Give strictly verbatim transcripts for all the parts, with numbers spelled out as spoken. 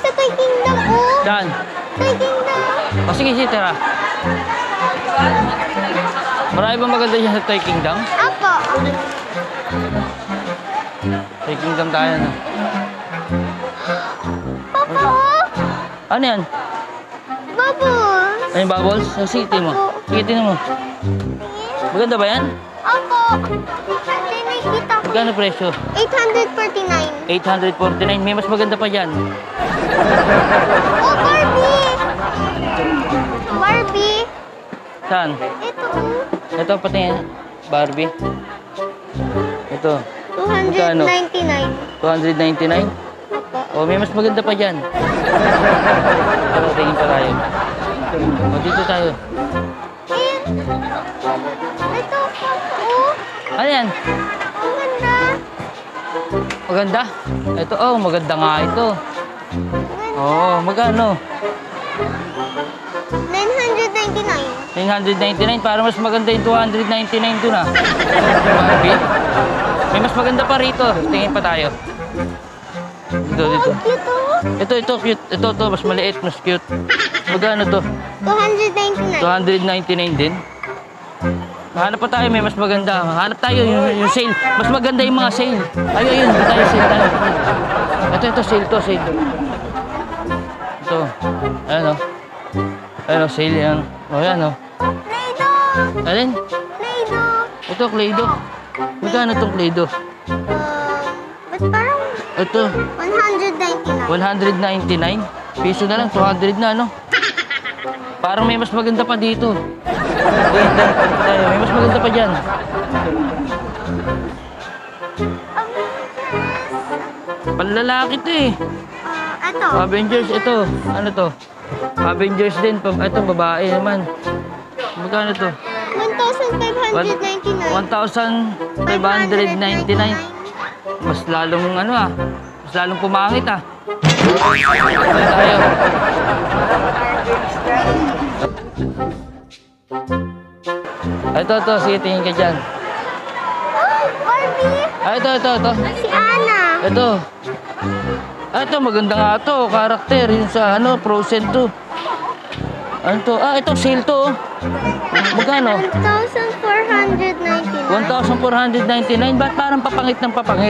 sa Toy Kingdom, oh. Saan? Toy Kingdom. O sige, sige, tara. Marami bang maganda dyan sa Toy Kingdom? Apo. Toy Kingdom tayo, no? Papa, oh. Ano yan? Bubbles. Ano yung bubbles? O, sige, tingin mo. Sige, tingin mo. Maganda ba yan? Apo. Tinikita ko. Magkano presyo? eight forty-nine. eight forty-nine. May mas maganda pa dyan. Oh, Barbie. Barbie. Saan? Ito, oh. Ito, patingin. Barbie. Ito. two ninety-nine. two ninety-nine? Apo. O, may mas maganda pa dyan. Pero tingin pa tayo. O, dito tayo. Ayan. Ito, Papa, oh. Ano yan? Ang ganda. Maganda? Ito, oh, maganda nga ito. Oo, magkano? nine ninety-nine. nine ninety-nine, para mas maganda yung two ninety-nine doon ah. Barbie. May mas maganda pa rito. Tingin pa tayo. Dito, dito. Ang cute, oh. Ito, ito, cute. Ito, ito, mas maliit, mas cute. Magkano to? two ninety-nine. two ninety-nine din. Hanap pa tayo, may mas maganda. Hanap tayo, yung, yung sale. Mas maganda yung mga sale. Ayun, ayun, dito tayo, sale tayo. Ito, ito, sale to, sale. Ito. Ayan, oh. Ayan, oh, sale yan. O, ayan, oh. Play-Doh. Alin? Play-Doh. Ito, Play-Doh. Magkano itong Play-Doh? Um, ba't parang Ito, one ninety-nine? one ninety-nine. Piso na lang, two hundred na, no? Parang may mas maganda pa dito. Wait, tayo, tayo. May mas maganda pa dyan. Panlalaki to eh. Uh, ito. Avengers, ito. Ano to? Avengers din. Pa- Ito, babae naman. Magkano to? one thousand five ninety-nine. one thousand five ninety-nine. Mas lalong ano ah. Mas lalong pumangit ah. Ano tayo? Ito, ito. Sige, tingin ka dyan. Oh, Barbie. Ah, ito, ito, ito. Si Anna. Ito. Ah, ito, maganda nga ito. Karakter. Yun sa ano, Frozen two. Ano to? Ah, ito, sale to. Magkano? one thousand four ninety-nine. one thousand four ninety-nine. Ba't parang papangit ng papangit?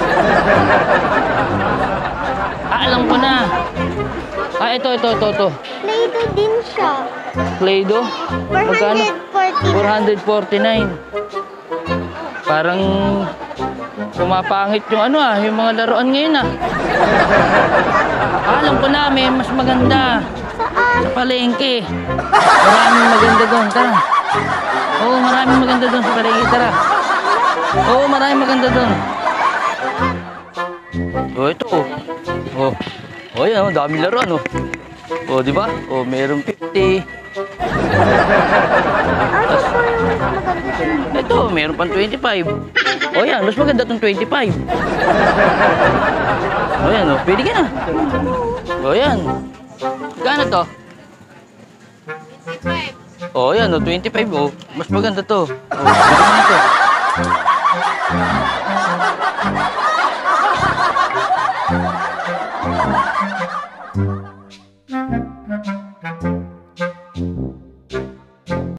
Ah, alam ko na. Ah, ito, ito, ito, ito. Play-Doh din siya. Play-Doh? Magkano? four forty-nine. Parang pumapangit yung ano ah, yung mga laruan ngayon ah. Ah, alam ko na, may mas maganda. Saan? Sa palengke. Maraming maganda doon, tara. Oo, maraming maganda doon sa palengke, tara. Oo, maraming maganda doon. Oh, ito oh. Oh. Oh, yan, oh, dami laruan oh. Oh, di ba? Oh, mayroong fifty. Ano po yung maganda siya? Ito, mayroon pang twenty-five. Oh, yan, mas maganda tong twenty-five. Oh, yan, oh, pwede ka na. Oh, yan. Gano to? Oh, yan, oh, twenty-five, oh. Mas maganda to. Oh, maganda to.